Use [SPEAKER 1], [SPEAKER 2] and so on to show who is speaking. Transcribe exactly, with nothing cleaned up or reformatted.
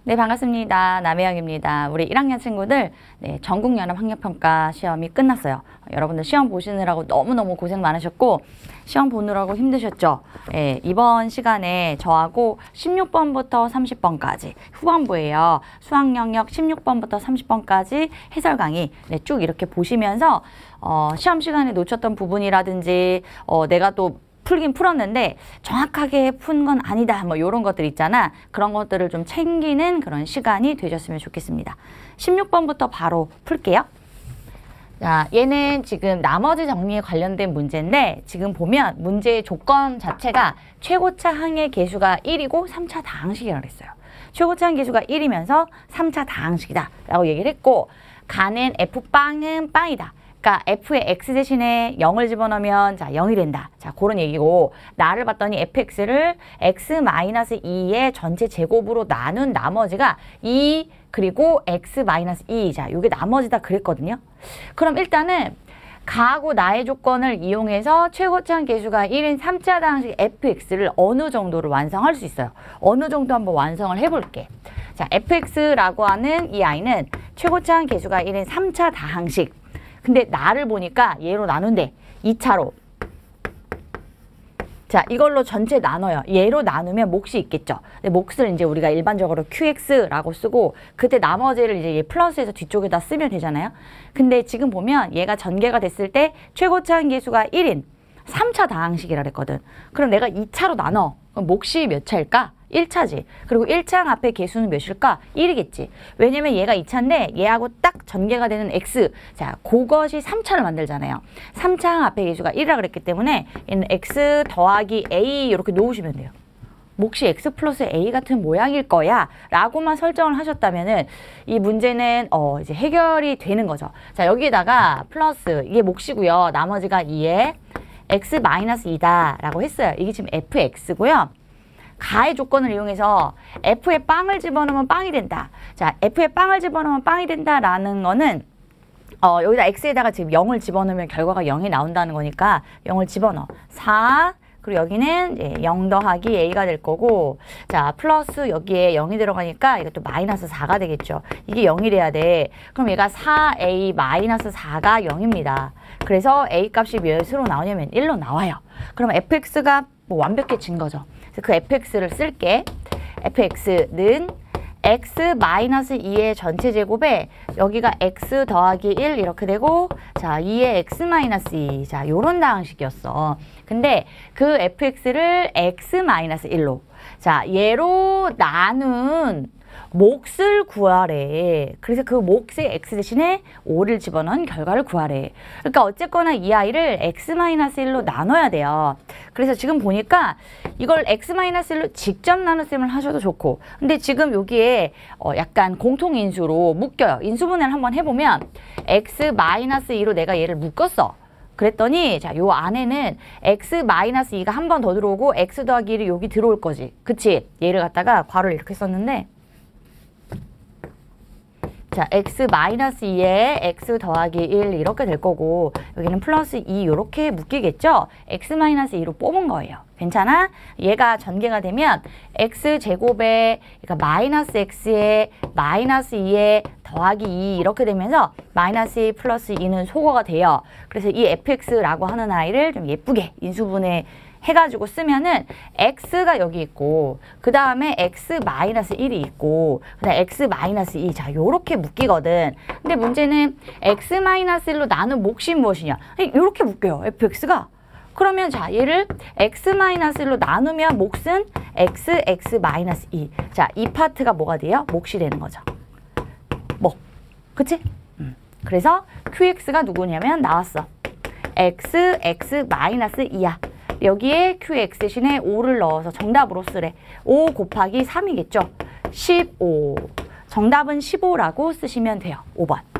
[SPEAKER 1] 네, 반갑습니다. 남혜영입니다. 우리 일 학년 친구들 네, 전국연합학력평가 시험이 끝났어요. 여러분들 시험 보시느라고 너무너무 고생 많으셨고 시험 보느라고 힘드셨죠? 네, 이번 시간에 저하고 십육 번부터 삼십 번까지 후반부예요. 수학 영역 십육 번부터 삼십 번까지 해설 강의 네, 쭉 이렇게 보시면서 어, 시험 시간에 놓쳤던 부분이라든지 어, 내가 또 풀긴 풀었는데 정확하게 푼 건 아니다 뭐 이런 것들 있잖아. 그런 것들을 좀 챙기는 그런 시간이 되셨으면 좋겠습니다. 십육 번부터 바로 풀게요. 자, 얘는 지금 나머지 정리에 관련된 문제인데 지금 보면 문제의 조건 자체가 최고차 항의 개수가 일이고 삼 차 다항식이라고 그랬어요. 최고차 항 개수가 일이면서 삼 차 다항식이다 라고 얘기를 했고 가는 F빵은 빵이다. 그러니까 F의 X 대신에 영을 집어넣으면 자 영이 된다. 자 그런 얘기고 나를 봤더니 에프엑스를 X 마이너스 이의 전체 제곱으로 나눈 나머지가 이 그리고 X 마이너스 이. 자 요게 나머지다 그랬거든요. 그럼 일단은 가하고 나의 조건을 이용해서 최고차항 개수가 일인 삼 차 다항식 에프엑스를 어느 정도로 완성할 수 있어요. 어느 정도 한번 완성을 해볼게. 자 에프엑스라고 하는 이 아이는 최고차항 개수가 일인 삼 차 다항식. 근데 나를 보니까 얘로 나눈대. 이 차로. 자, 이걸로 전체 나눠요. 얘로 나누면 몫이 있겠죠. 근데 몫을 이제 우리가 일반적으로 큐엑스라고 쓰고 그때 나머지를 이제 얘 플러스해서 뒤쪽에다 쓰면 되잖아요. 근데 지금 보면 얘가 전개가 됐을 때 최고차항 개수가 일인 삼 차 다항식이라 그랬거든. 그럼 내가 이 차로 나눠. 그럼 몫이 몇 차일까? 일 차지. 그리고 일 차항 앞에 개수는 몇일까? 일이겠지. 왜냐면 얘가 이 차인데 얘하고 딱 전개가 되는 X. 자, 그것이 삼 차를 만들잖아요. 삼 차항 앞에 개수가 일이라 그랬기 때문에 얘는 X 더하기 A 이렇게 놓으시면 돼요. 몫이 X 플러스 A 같은 모양일 거야 라고만 설정을 하셨다면은 이 문제는 어 이제 해결이 되는 거죠. 자, 여기에다가 플러스 이게 몫이고요. 나머지가 이에 X 마이너스 이다 라고 했어요. 이게 지금 에프엑스고요. 가의 조건을 이용해서 F에 빵을 집어넣으면 빵이 된다. 자, F에 빵을 집어넣으면 빵이 된다라는 거는 어, 여기다 X에다가 지금 영을 집어넣으면 결과가 영이 나온다는 거니까 영을 집어넣어. 사 그리고 여기는 이제 영 더하기 A가 될 거고 자 플러스 여기에 영이 들어가니까 이것도 마이너스 사가 되겠죠. 이게 영이 돼야 돼. 그럼 얘가 사 에이 마이너스 사가 영입니다. 그래서 A 값이 몇으로 나오냐면 일로 나와요. 그럼 에프엑스가 뭐 완벽해진 거죠. 그래서 그 에프엑스를 쓸게. 에프엑스는 X 마이너스 이의 전체 제곱에 여기가 X 더하기 일 이렇게 되고 자 이의 X 마이너스 이. 자 요런 다항식이었어. 근데 그 에프엑스를 X 마이너스 일로 자 얘로 나눈 몫을 구하래. 그래서 그 몫의 X 대신에 오를 집어넣은 결과를 구하래. 그러니까 어쨌거나 이 아이를 X 마이너스 일로 나눠야 돼요. 그래서 지금 보니까 이걸 X 마이너스 일로 직접 나눗셈을 하셔도 좋고 근데 지금 여기에 어 약간 공통인수로 묶여요. 인수분해를 한번 해보면 X 마이너스 이로 내가 얘를 묶었어. 그랬더니 자 요 안에는 X 마이너스 이가 한 번 더 들어오고 X 더하기 일이 여기 들어올 거지. 그치? 얘를 갖다가 괄호를 이렇게 썼는데 자, X 마이너스 이에 X 더하기 일 이렇게 될 거고 여기는 플러스 이 이렇게 묶이겠죠? X 마이너스 이로 뽑은 거예요. 괜찮아? 얘가 전개가 되면 X 제곱에 그러니까 마이너스 X에 마이너스 이에 더하기 이 이렇게 되면서 마이너스 이 플러스 이는 소거가 돼요. 그래서 이 에프엑스라고 하는 아이를 좀 예쁘게 인수분해 해가지고 쓰면은 X가 여기 있고 그 다음에 X 마이너스 일이 있고 그 다음에 X 마이너스 이. 자 요렇게 묶이거든. 근데 문제는 X 마이너스 일로 나눈 몫이 무엇이냐 요렇게 묶여요. 에프엑스가. 그러면 자 얘를 X 마이너스 일로 나누면 몫은 X, X 마이너스 이. 자 이 파트가 뭐가 돼요? 몫이 되는 거죠. 뭐 그치? 음. 그래서 큐엑스가 누구냐면 나왔어. X, X 마이너스 이야. 여기에 큐엑스 대신에 오를 넣어서 정답으로 쓰래. 오 곱하기 삼이겠죠. 십오. 정답은 십오라고 쓰시면 돼요. 오 번.